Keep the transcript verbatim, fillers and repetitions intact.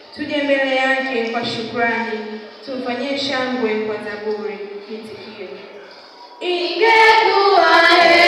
Tuje mbele yake kwa shukrani, tumfanyie shangwe kwa zaburi. Itikio. Ingekuwa